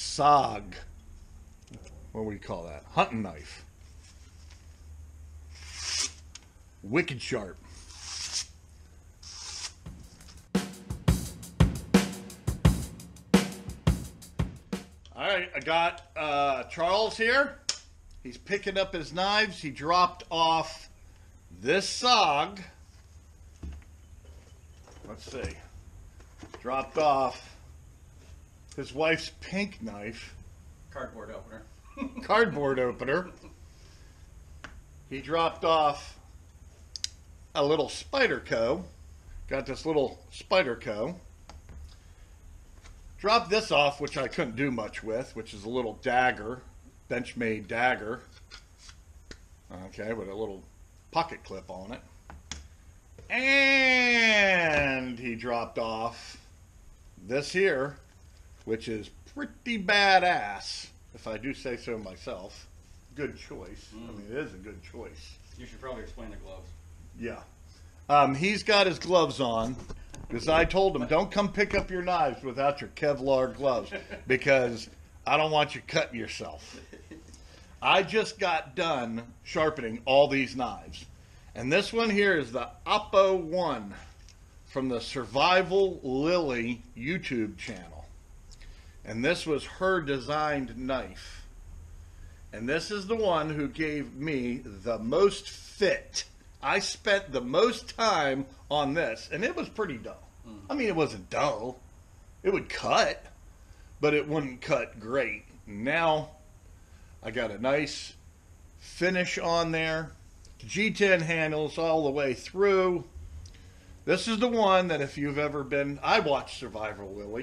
SOG. What do we call that? Hunting knife. Wicked sharp. Alright, I got Charles here. He's picking up his knives. He dropped off this SOG. Let's see. Dropped off his wife's pink knife. Cardboard opener. Cardboard opener. He dropped off a little Spyderco. Got this little Spyderco. Dropped this off, which I couldn't do much with, which is a little dagger, Benchmade dagger. Okay, with a little pocket clip on it. And he dropped off this here, which is pretty badass, if I do say so myself. Good choice. I mean, it is a good choice. You should probably explain the gloves. Yeah. He's got his gloves on because I told him, don't come pick up your knives without your Kevlar gloves because I don't want you cutting yourself. I just got done sharpening all these knives. And this one here is the APO-1 from the Survival Lilly YouTube channel. And this was her designed knife. And this is the one who gave me the most fit. I spent the most time on this, and it was pretty dull. I mean, it wasn't dull. It would cut, but it wouldn't cut great. Now, I got a nice finish on there. G10 handles all the way through. This is the one that if you've ever been... I watched Survival Lilly.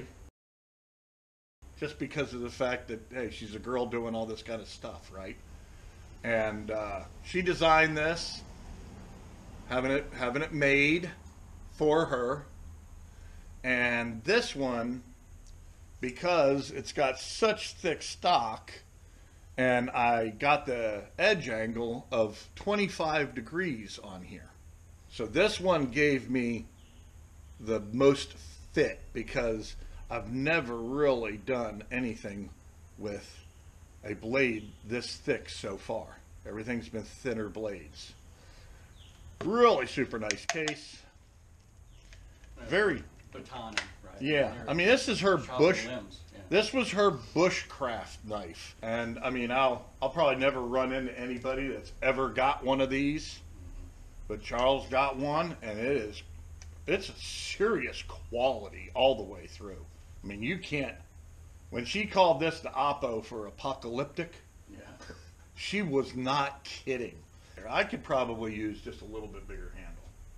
Just because of the fact that, hey, she's a girl doing all this kind of stuff, right? And she designed this, having it made for her. And this one, because it's got such thick stock, and I got the edge angle of 25 degrees on here. So this one gave me the most fit because I've never really done anything with a blade this thick so far. Everything's been thinner blades. Really super nice case. Very batoning, right? Yeah. I mean, this is her bush. Limbs. Yeah. This was her bushcraft knife. And I mean, I'll probably never run into anybody that's ever got one of these. But Charles got one, and it's a serious quality all the way through. I mean, you can't, when she called this the Oppo for apocalyptic, Yeah. she was not kidding. I could probably use just a little bit bigger handle.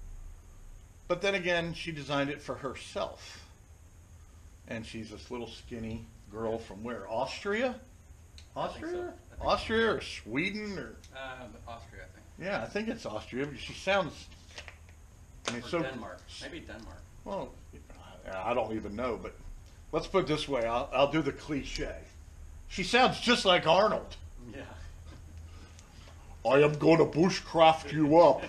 But then again, she designed it for herself. And she's this little skinny girl from where? Austria? Austria? So. Austria or Sweden or? Austria, I think. Yeah, I think it's Austria. But she sounds. I mean, or so Denmark. Maybe Denmark. Well, I don't even know. But let's put it this way. I'll do the cliche. She sounds just like Arnold. Yeah. I am going to bushcraft you up.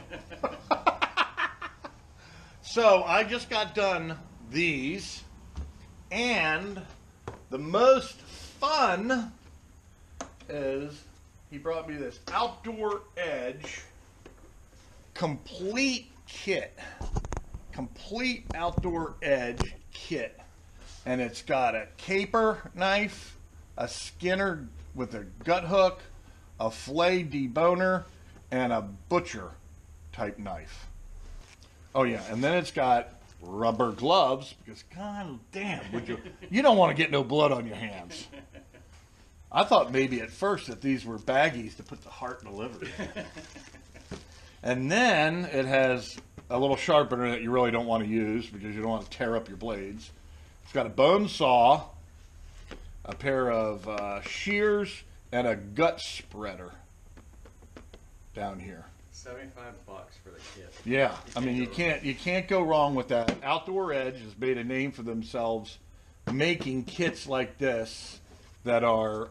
So I just got done these, and the most fun is he brought me this Outdoor Edge complete kit, complete Outdoor Edge kit, and it's got a caper knife, a skinner with a gut hook, a fillet deboner, and a butcher type knife. Oh yeah, and then it's got rubber gloves because god damn, you don't want to get no blood on your hands. I thought maybe at first that these were baggies to put the heart and the liver in. And then it has a little sharpener that you really don't want to use because you don't want to tear up your blades. It's got a bone saw, a pair of shears, and a gut spreader down here. $75 for the kit. Yeah, I mean you can't go wrong with that. Outdoor Edge has made a name for themselves making kits like this that are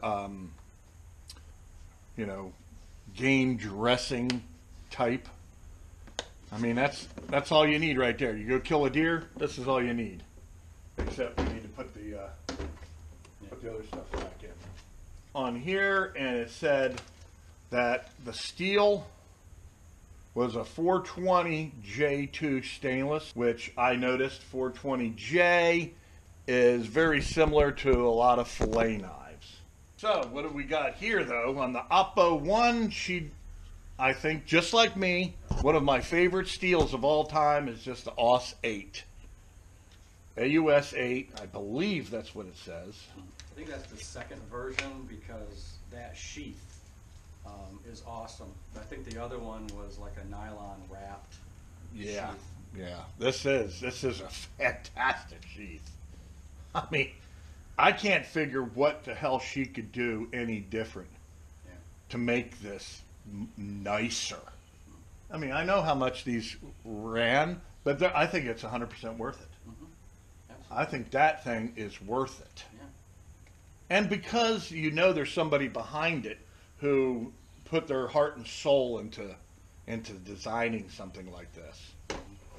you know, game dressing type. I mean that's all you need right there. You go kill a deer, this is all you need. Except you need to put the put the other stuff back in. On here, and it said that the steel was a 420 J2 stainless, which I noticed 420J is very similar to a lot of fillet knives. So what do we got here though? On the APO-1, I think, just like me, one of my favorite steels of all time is just the AUS-8. AUS-8, I believe that's what it says. I think that's the second version because that sheath is awesome. I think the other one was like a nylon wrapped sheath. Yeah. This is a fantastic sheath. I mean, I can't figure what the hell she could do any different to make this nicer. I mean, I know how much these ran, but I think it's 100% worth it. I think that thing is worth it. Yeah. And because you know there's somebody behind it who put their heart and soul into designing something like this.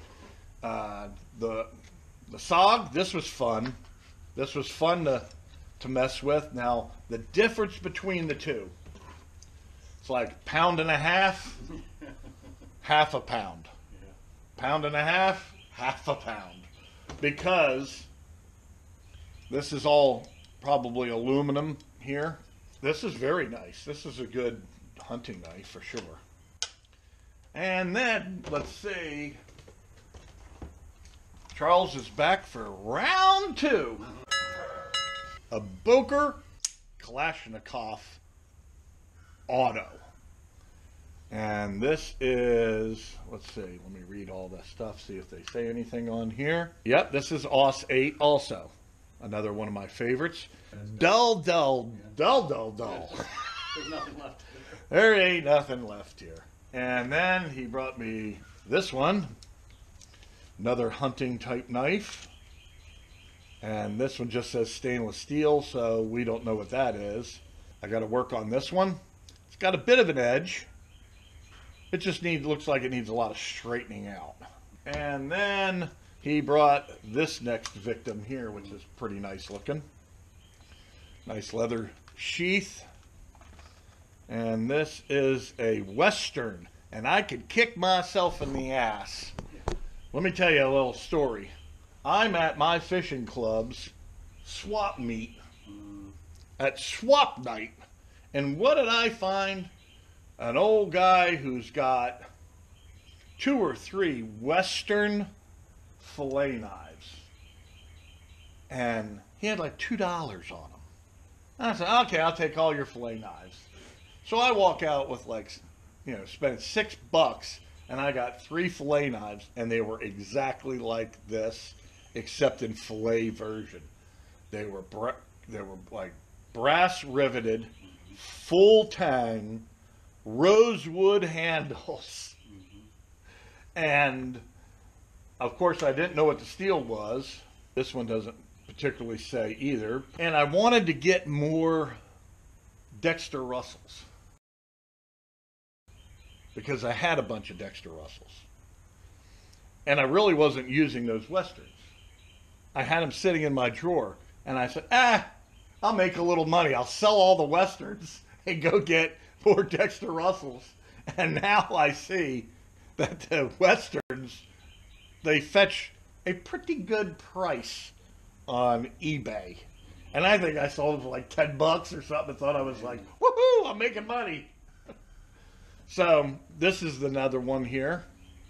The SOG, this was fun. This was fun to mess with. Now, the difference between the two, it's like pound and a half, half a pound. Yeah. Pound and a half, half a pound. Because this is all probably aluminum here. This is very nice. This is a good hunting knife for sure. And then, let's see, Charles is back for round 2. A Boker Kalashnikov Auto. And this is, let's see, let me read all this stuff, see if they say anything on here. Yep, this is AUS-8 also. Another one of my favorites. Dull. There's nothing left. There ain't nothing left here. And then he brought me this one. Another hunting type knife. And this one just says stainless steel, so we don't know what that is. I got to work on this one. It's got a bit of an edge. It just looks like it needs a lot of straightening out. And then he brought this next victim here, which is pretty nice looking. Nice leather sheath. And this is a Western. And I could kick myself in the ass. Let me tell you a little story. I'm at my fishing club's swap meet at swap night. And what did I find? An old guy who's got 2 or 3 Western fillet knives. And he had like $2 on them. And I said, okay, I'll take all your fillet knives. So I walk out with like, spending $6, and I got 3 fillet knives, and they were exactly like this, except in fillet version. They were like brass riveted, full tang, rosewood handles. And of course I didn't know what the steel was. This one doesn't particularly say either. And I wanted to get more Dexter Russells because I had a bunch of Dexter Russells. And I really wasn't using those Westerns. I had them sitting in my drawer, and I said, I'll make a little money. I'll sell all the Westerns and go get more Dexter Russells. And now I see that the Westerns, they fetch a pretty good price on eBay. And I think I sold them for like $10 or something. I thought I was like, woohoo, I'm making money. So this is another one here.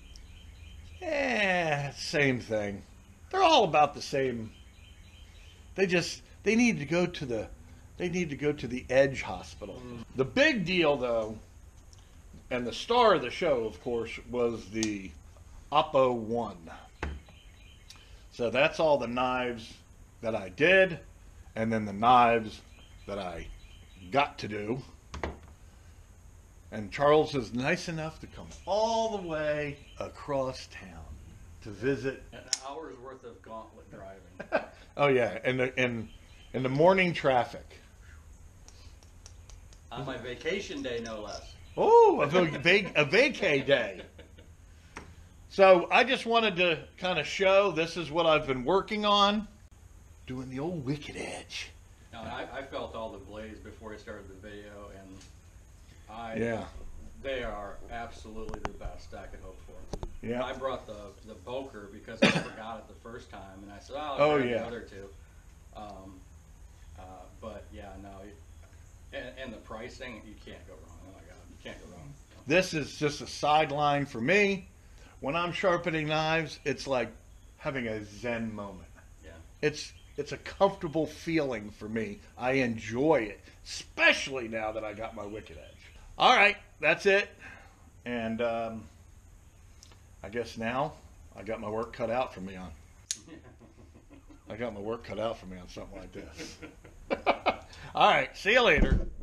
Same thing. They're all about the same. They need to go to the Edge Hospital. The big deal though, and the star of the show, of course, was the APO-1. So that's all the knives that I did, and then the knives that I got to do. And Charles is nice enough to come all the way across town to visit. An hour's worth of gauntlet driving. Oh yeah, and in the morning traffic. On my vacation day, no less. Oh, a vacay day. So I just wanted to kind of show this is what I've been working on. Doing the old wicked edge. No, I felt all the blades before I started the video, and Yeah. they are absolutely the best I could hope for. Yeah. I brought the Boker because I forgot it the first time, and I said, oh, Oh, I'll grab yeah. the other two. But yeah, no, and the pricing, you can't go wrong. Oh my God, you can't go wrong. This is just a sideline for me. When I'm sharpening knives, it's like having a Zen moment. Yeah. It's a comfortable feeling for me. I enjoy it, especially now that I got my Wicked Edge. All right, that's it. And I guess now I got my work cut out for me on. I got my work cut out for me on something like this. All right, see you later.